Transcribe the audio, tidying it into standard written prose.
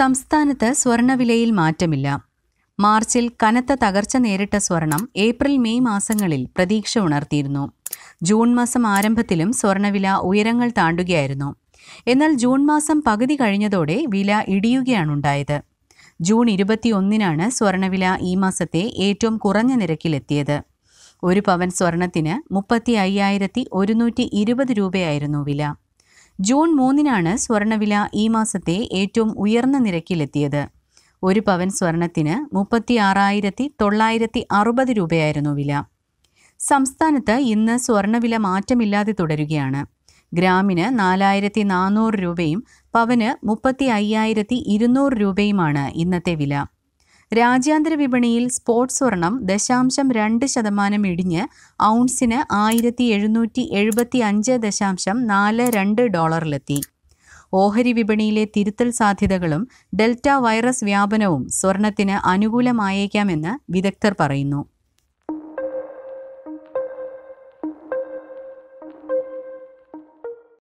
സംസ്ഥാനത്ത് സ്വർണ്ണവിലയിൽ മാറ്റമില്ല. മാർച്ചിൽ കനത്ത തകർച്ച നേരിട്ട സ്വർണം ഏപ്രിൽ മെയ് മാസങ്ങളിൽ പ്രതീക്ഷ ഉണർത്തിയിരുന്നു. ജൂൺ മാസം ആരംഭത്തിലും സ്വർണ്ണവില ഉയരങ്ങൾ താണ്ടുകയായിരുന്നു. എന്നാൽ ജൂൺ മാസം പകുതി കഴിഞ്ഞതോടെ വില ഇടിയുകയാണുണ്ടായത്. ജൂൺ 21-നാണ് സ്വർണ്ണവില ഈ മാസത്തെ ഏറ്റവും കുറഞ്ഞ നിരക്കിലെത്തിയത്. ഒരു പവൻ സ്വർണത്തിന് 35,120 രൂപയായിരുന്നു വില. ജൂൺ 3-നാണ് സ്വർണ്ണവില ഈ മാസത്തെ ഏറ്റവും ഉയർന്ന നിരക്കിലെത്തിയത്. ഒരു പവൻ സ്വർണത്തിന് 36,960 രൂപയായിരുന്നു വില. സംസ്ഥാനത്ത് ഇന്ന് സ്വർണ്ണവില മാറ്റമില്ലാതെ തുടരുകയാണ്. ഗ്രാമിന് 4,400 രൂപയും പവന് 35,200 രൂപയുമാണ് ഇന്നത്തെ വില. രാജ്യാന്തര വിപണിയിൽ സ്പോട്ട് സ്വർണം 0.2% ഇടിഞ്ഞ് ഔൺസിന് $1,775.42 ഓഹരി വിപണിയിലെ തിരുത്തൽ സാധ്യതകളും ഡെൽറ്റ വൈറസ് വ്യാപനവും സ്വർണത്തിന് അനുകൂലമായേക്കാമെന്ന് വിദഗ്ധർ പറയുന്നു.